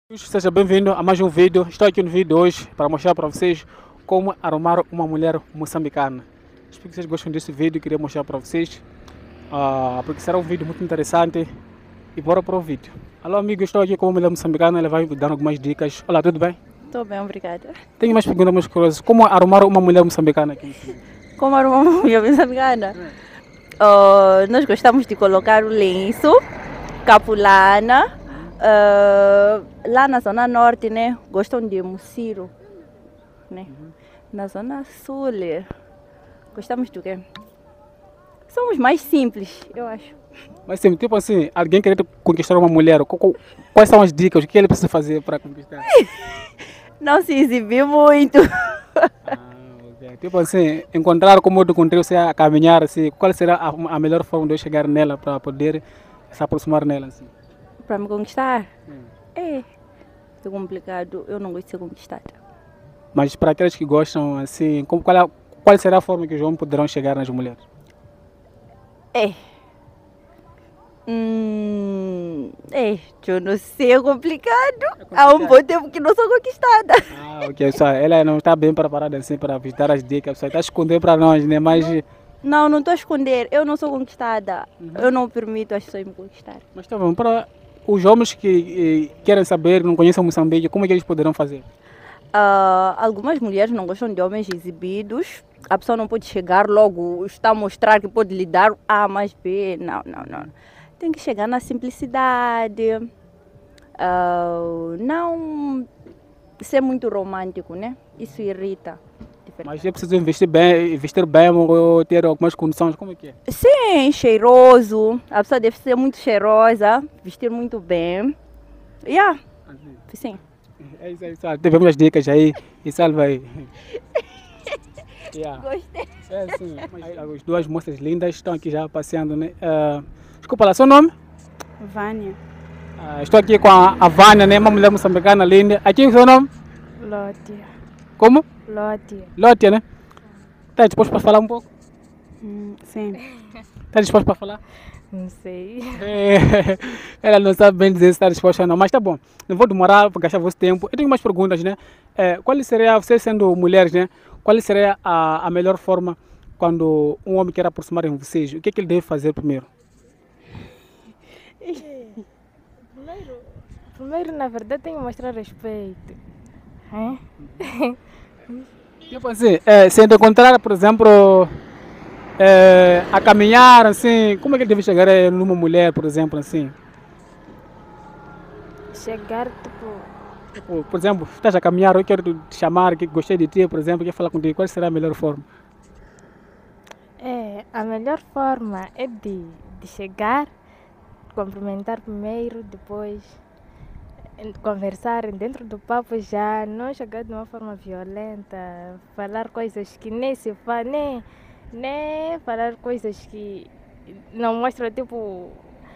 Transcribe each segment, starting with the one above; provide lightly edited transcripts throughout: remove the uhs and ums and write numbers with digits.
Seja bem-vindo a mais um vídeo. Estou aqui no vídeo hoje para mostrar para vocês como arrumar uma mulher moçambicana. Espero que vocês gostem desse vídeo, queria mostrar para vocês, porque será um vídeo muito interessante. E bora para o vídeo. Alô amigo, estou aqui com uma mulher moçambicana, ela vai me dar algumas dicas. Olá, tudo bem? Estou bem, obrigada. Tenho mais perguntas, mais curiosidades. Como arrumar uma mulher moçambicana aqui? Como arrumar uma mulher moçambicana? Nós gostamos de colocar o lenço, capulana. Lá na zona norte, né, gostam de muciro, né? Na zona sul, gostamos do quê? Somos mais simples, eu acho. Mas sim, tipo assim, alguém querer conquistar uma mulher, quais são as dicas? O que ele precisa fazer para conquistar? Não se exibir muito. Okay. Tipo assim, encontrar como eu encontrei você a caminhar, assim, qual será a melhor forma de eu chegar nela para poder se aproximar nela? Assim? Para me conquistar? É complicado, eu não gosto de ser conquistada. Mas para aqueles que gostam, assim, qual será a forma que os homens poderão chegar nas mulheres? Eu não sei, é complicado. Há um bom tempo que não sou conquistada. Ok, só, ela não está bem preparada assim para visitar as dicas, só está escondendo para nós, né? Mas Não estou a esconder, eu não sou conquistada. Eu não permito as pessoas me conquistarem. Mas tá bom, para os homens que querem saber, não conhecem Moçambique, como é que eles poderão fazer? Algumas mulheres não gostam de homens exibidos. A pessoa não pode chegar logo, está a mostrar que pode lhe dar A mais B. Não. Tem que chegar na simplicidade. Não ser muito romântico, né? Isso irrita. Mas é preciso vestir bem ou ter algumas condições, como é que é? Sim, cheiroso. A pessoa deve ser muito cheirosa, vestir muito bem. Sim. É isso aí, sabe? Tivemos as dicas aí e salva aí. Gostei. É sim, as duas moças lindas estão aqui já passeando, né? Desculpa lá, seu nome? Vânia. Estou aqui com a Vânia, né? Uma mulher moçambicana linda. Aqui é o seu nome? Lótia. Como? Lótia. Lótia, né? Está disposto para falar um pouco? Sim. Está disposto para falar? Não sei. Ela não sabe bem dizer se está disposta ou não, mas tá bom. Não vou demorar para gastar vosso tempo. Eu tenho umas perguntas, né? Qual seria, vocês sendo mulheres, né? Qual seria a melhor forma quando um homem quer aproximar de vocês? O que é que ele deve fazer primeiro? Primeiro, na verdade, tem que mostrar respeito. Tipo assim, se encontrar, por exemplo, a caminhar, assim, como é que ele deve chegar numa mulher, por exemplo, assim? Chegar, Tipo, por exemplo, estás a caminhar, eu quero te chamar, que gostei de ti, por exemplo, quero falar contigo, qual será a melhor forma? a melhor forma é de chegar, cumprimentar primeiro, depois conversar dentro do papo já, não chegar de uma forma violenta, falar coisas que nem se faz, nem falar coisas que não mostram, tipo,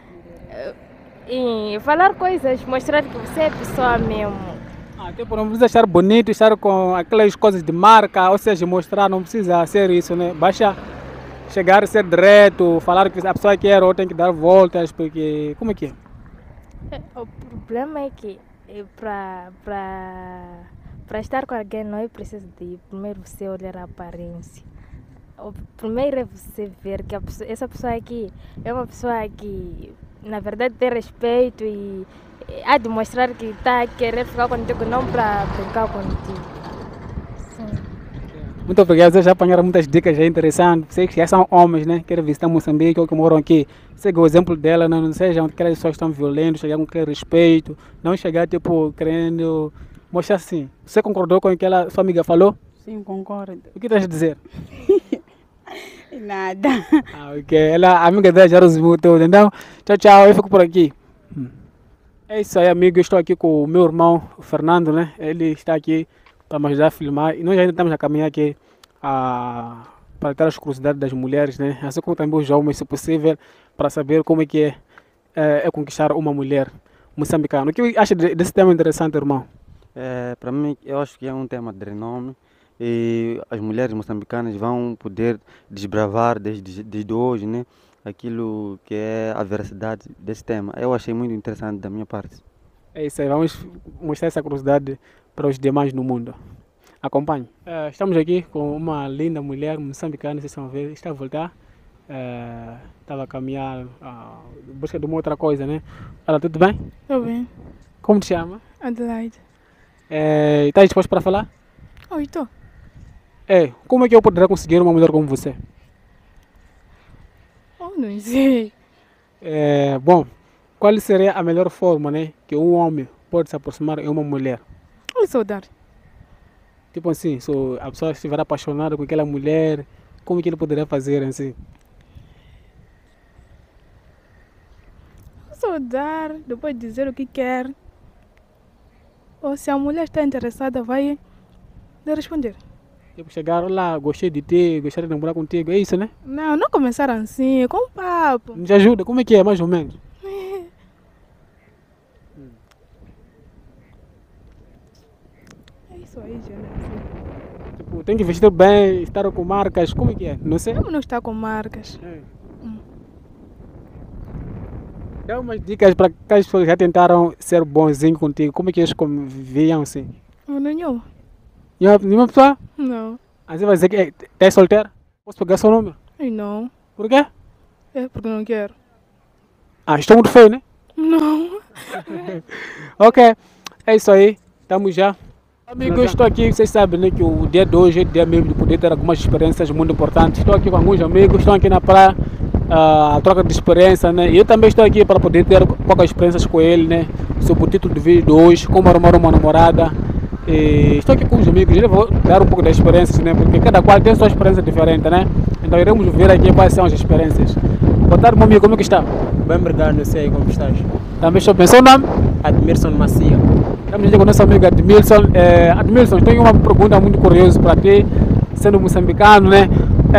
e falar coisas, mostrar que você é pessoa mesmo. Tipo, não precisa estar bonito, estar com aquelas coisas de marca, ou seja, mostrar, não precisa ser isso, né? Basta chegar, ser direto, falar que a pessoa quer ou tem que dar voltas, porque, como é que é? O problema é que para estar com alguém não é preciso de primeiro você olhar a aparência. O primeiro é você ver que essa pessoa aqui é uma pessoa que na verdade tem respeito e há de mostrar que está a querer ficar contigo, não para brincar contigo. Sim. Muito obrigado, vocês já apanharam muitas dicas aí interessantes. Vocês que já são homens, né? Querem visitar Moçambique ou que moram aqui. Segue o exemplo dela, não sejam aquelas pessoas que estão violentas, chegar com aquele respeito, não chegar tipo querendo mostrar assim. Você concordou com o que sua amiga falou? Sim, concordo. O que estás a dizer? Nada. Ok. A amiga dela já resumiu tudo. Então, tchau, eu fico por aqui. É isso aí, amigo. Eu estou aqui com o meu irmão, o Fernando, né? Ele está aqui para me ajudar a filmar. E nós ainda estamos a caminhar aqui para ter as curiosidades das mulheres, né? Assim como também os homens, se possível, para saber como é que é conquistar uma mulher moçambicana. O que acha desse tema interessante, irmão? Para mim, eu acho que é um tema de renome e as mulheres moçambicanas vão poder desbravar desde hoje, né, aquilo que é a veracidade desse tema. Eu achei muito interessante da minha parte. É isso aí, vamos mostrar essa curiosidade para os demais no mundo. Acompanhe. Estamos aqui com uma linda mulher moçambicana, vocês estão a ver, está a voltar. Estava a caminhar em busca de uma outra coisa, né? Olha, tudo bem? Estou bem. Como te chama? Adelaide. Está disposto para falar? Oi, estou. Como é que eu poderia conseguir uma mulher como você? Oh, não sei. Bom, qual seria a melhor forma, né, que um homem pode se aproximar de uma mulher? Oi, saudade. Tipo assim, se a pessoa estiver apaixonada com aquela mulher, como que ele poderia fazer assim? Saudar, depois dizer o que quer. Ou se a mulher está interessada, vai lhe responder. Tipo, chegar lá, gostei de ti, gostaria de namorar contigo, é isso, né? Não, não começar assim, com papo. Nos ajuda, como é que é, mais ou menos? É isso aí, gente. Tipo, tem que vestir bem, estar com marcas, como é que é? Não sei. Como não está com marcas? Dá umas dicas para aquelas pessoas que já tentaram ser bonzinho contigo, como é que eles conviviam assim? Nenhuma. Nenhuma pessoa? Não. Aí você vai dizer que é solteira? Posso pegar seu número? Ai, não. Por quê? É porque não quero. Estou muito feio, né? Não. Ok, é isso aí, estamos já. Amigos, eu estou aqui, vocês sabem, né, que o dia de hoje é dia mesmo de poder ter algumas experiências muito importantes. Estou aqui com alguns amigos, estão aqui na praia, a troca de experiência, né? E eu também estou aqui para poder ter poucas experiências com ele, né? Sobre o título do vídeo de hoje, como arrumar uma namorada. E estou aqui com os amigos, eu vou dar um pouco das experiências, né? Porque cada qual tem sua experiência diferente, né? Então iremos ver aqui quais são as experiências. Boa tarde, meu amigo, como é que está? Bem, obrigado, não sei como estás. Também estou bem. Seu nome? Admirson Macia. Estamos aqui com o nosso amigo Admilson. Admilson, tenho uma pergunta muito curiosa para ti, sendo moçambicano, né?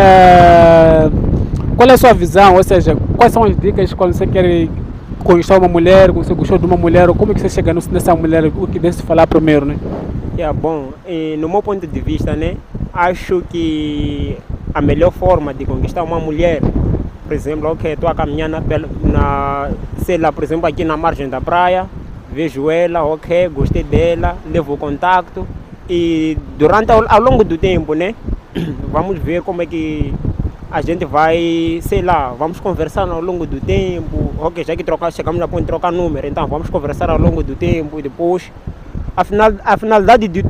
Qual é a sua visão, ou seja, quais são as dicas quando você quer conquistar uma mulher, quando você gostou de uma mulher, ou como é que você chega nessa mulher, o que deve se falar primeiro, né? Bom, no meu ponto de vista, né, acho que a melhor forma de conquistar uma mulher, por exemplo, estou a caminhar sei lá, por exemplo, aqui na margem da praia, vejo ela, gostei dela, levo o contato e ao longo do tempo, né, vamos ver como é que a gente vai, sei lá, vamos conversar ao longo do tempo, já que chegamos a ponto de trocar número, então vamos conversar ao longo do tempo e depois, a finalidade de,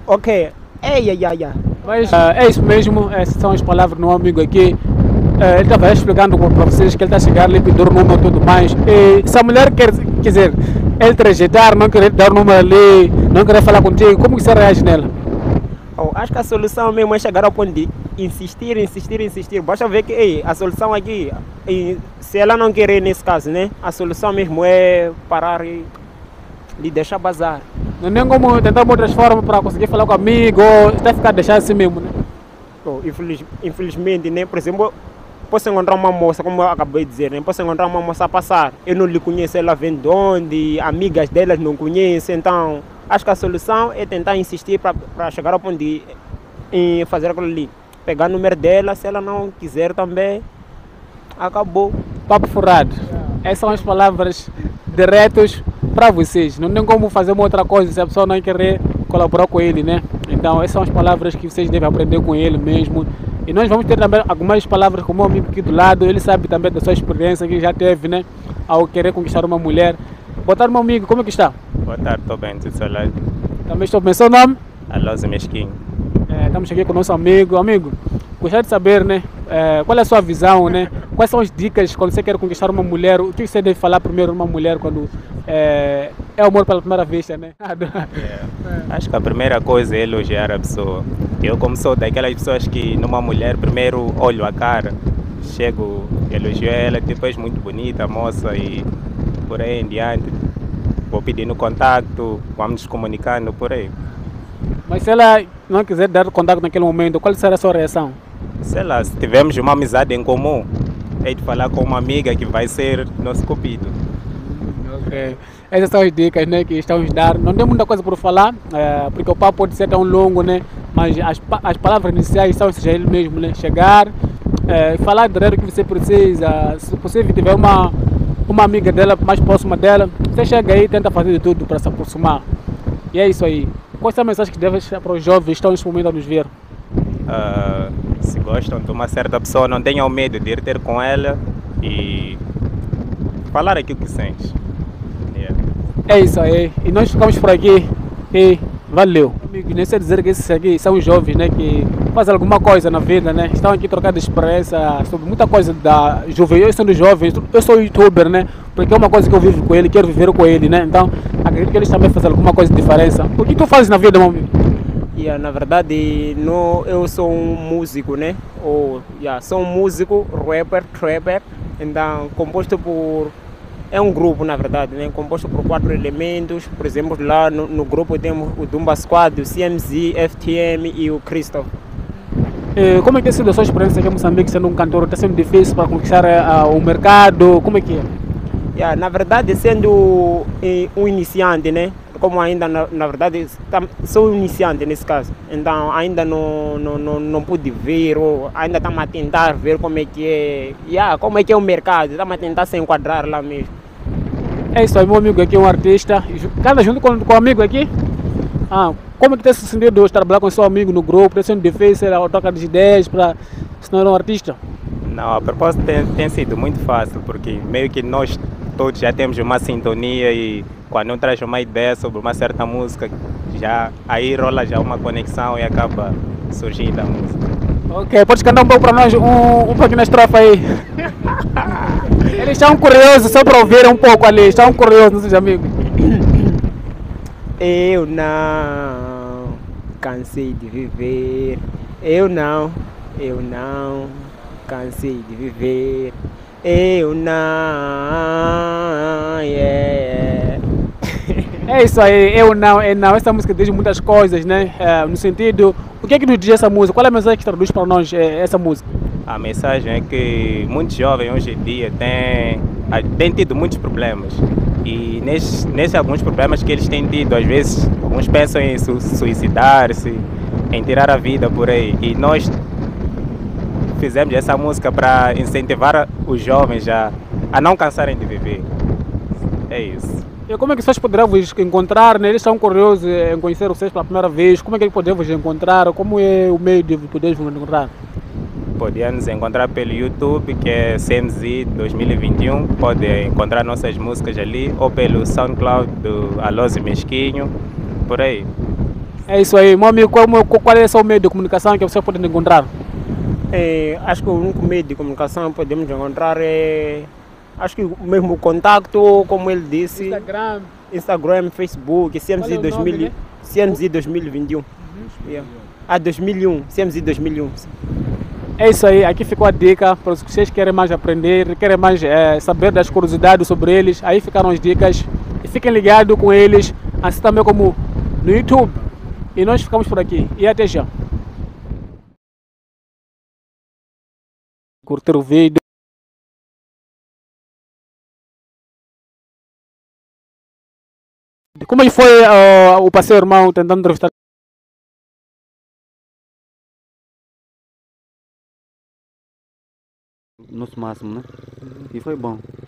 Mas é isso mesmo, essas são as palavras do meu amigo aqui. Ele estava explicando para vocês que ele está a chegar ali, pedir o número e tudo mais. E se a mulher quer dizer, ele te rejeitar, não querer dar o número ali, não querer falar contigo, como que você reage nela? Acho que a solução mesmo é chegar ao ponto de insistir. Basta ver que a solução aqui, se ela não querer nesse caso, né? A solução mesmo é parar e lhe deixar bazar. Não tem como tentar outras formas para conseguir falar com o amigo, ou até ficar deixar assim mesmo, né? Infelizmente, né? Por exemplo, posso encontrar uma moça, como eu acabei de dizer, né? Posso encontrar uma moça a passar, eu não lhe conheço, ela vem de onde, amigas delas não conhecem, então acho que a solução é tentar insistir para chegar ao ponto de fazer aquilo ali. Pegar o número dela, se ela não quiser também, acabou. Papo furado. Essas são as palavras diretas para vocês. Não tem como fazer uma outra coisa se a pessoa não querer colaborar com ele, né? Então essas são as palavras que vocês devem aprender com ele mesmo. E nós vamos ter também algumas palavras com o meu amigo aqui do lado. Ele sabe também da sua experiência que já teve, né? Ao querer conquistar uma mulher. Boa tarde, meu amigo, como é que está? Boa tarde, estou bem, tudo certo? Também estou bem. Seu nome? Alonso Mesquinho. Estamos aqui com o nosso amigo. Amigo, gostaria de saber, né? Qual é a sua visão, né? Quais são as dicas quando você quer conquistar uma mulher? O que você deve falar primeiro uma mulher quando é amor pela primeira vista, né? Acho que a primeira coisa é elogiar a pessoa. Eu, como sou daquelas pessoas que numa mulher primeiro olho a cara, chego, elogio ela, depois muito bonita, moça, e por aí em diante. Vou pedindo contato, vamos nos comunicando por aí. Mas se ela não quiser dar contato naquele momento, qual será a sua reação? Sei lá, se tivermos uma amizade em comum, é de falar com uma amiga que vai ser nosso cupido. Ok. Essas são as dicas, né, que estamos a dar. Não tem muita coisa por falar, porque o papo pode ser tão longo, né? Mas as palavras iniciais são seja ele mesmo, né? Chegar, falar direto o que você precisa. Se possível tiver uma amiga dela mais próxima dela, você chega aí e tenta fazer de tudo para se aproximar. E é isso aí. Qual é a mensagem que deve deixar para os jovens que estão neste momento a nos ver? Se gostam de uma certa pessoa, não tenham medo de ir ter com ela e falar aquilo que sentes. Yeah. É isso aí. E nós ficamos por aqui. E valeu. Amigo, nem sei dizer que esses aqui são jovens, né, que fazem alguma coisa na vida, né? Estão aqui trocando experiência sobre muita coisa da juventude. Eu sendo jovem, eu sou youtuber, né? Porque é uma coisa que eu vivo com ele, quero viver com ele, né? Então, acredito que eles também fazem alguma coisa de diferença. O que tu fazes na vida, meu amigo? Na verdade, eu sou um músico, né? Sou um músico, rapper, trapper, então composto por... É um grupo, na verdade, né? Composto por 4 elementos. Por exemplo, lá no grupo temos o Dumba Squad, o CMZ, FTM e o Christoph. Como é que tem sido a sua experiência aqui em Moçambique sendo um cantor? Está sendo difícil para conquistar o mercado? Como é que é? Na verdade, sendo um iniciante, né? Como ainda, na verdade, sou um iniciante nesse caso. Então, ainda não pude ver, ou ainda estamos a tentar ver como é que é. Como é que é o mercado. Estamos a tentar se enquadrar lá mesmo. É isso aí, meu amigo aqui é um artista. Canta junto com o amigo aqui? Como é que tem se sentido trabalhar com seu amigo no grupo? Está sendo difícil a troca de ideias para se tornar um artista? Não, a proposta tem sido muito fácil, porque meio que nós todos já temos uma sintonia e quando um traz uma ideia sobre uma certa música, aí rola já uma conexão e acaba surgindo a música. Ok, podes cantar um pouco para nós, um pouquinho na estrofe aí. Eles estão curiosos só para ouvir um pouco ali, estão curiosos, nossos amigos. Eu não cansei de viver, eu não cansei de viver, eu não, É isso aí, eu não. Essa música diz muitas coisas, né? No sentido, o que é que nos diz essa música? Qual é a mensagem que traduz para nós essa música? A mensagem é que muitos jovens hoje em dia têm tido muitos problemas. E nesses alguns problemas que eles têm tido, às vezes, alguns pensam em suicidar-se, em tirar a vida por aí. E nós fizemos essa música para incentivar os jovens a não cansarem de viver. É isso. E como é que vocês poderão vos encontrar, né? Eles estão curiosos em conhecer vocês pela primeira vez. Como é que podemos vos encontrar? Como é o meio de poder vos encontrar? Podem nos encontrar pelo YouTube, que é CMZ 2021. Pode encontrar nossas músicas ali, ou pelo SoundCloud do Alose Mesquinho, por aí. É isso aí. Meu amigo, qual é o seu meio de comunicação que vocês podem encontrar? Acho que o único meio de comunicação que podemos encontrar é... Acho que mesmo o contato, como ele disse... Instagram, Facebook, CMZ 2021. 2001, CMZ 2001. É isso aí, aqui ficou a dica para os que vocês querem mais aprender, querem mais saber das curiosidades sobre eles. Aí ficaram as dicas e fiquem ligados com eles, assim também como no YouTube. E nós ficamos por aqui e até já. Curtir o vídeo. Como é que foi o passeio, irmão, tentando entrevistar? Nosso máximo, né? E foi bom.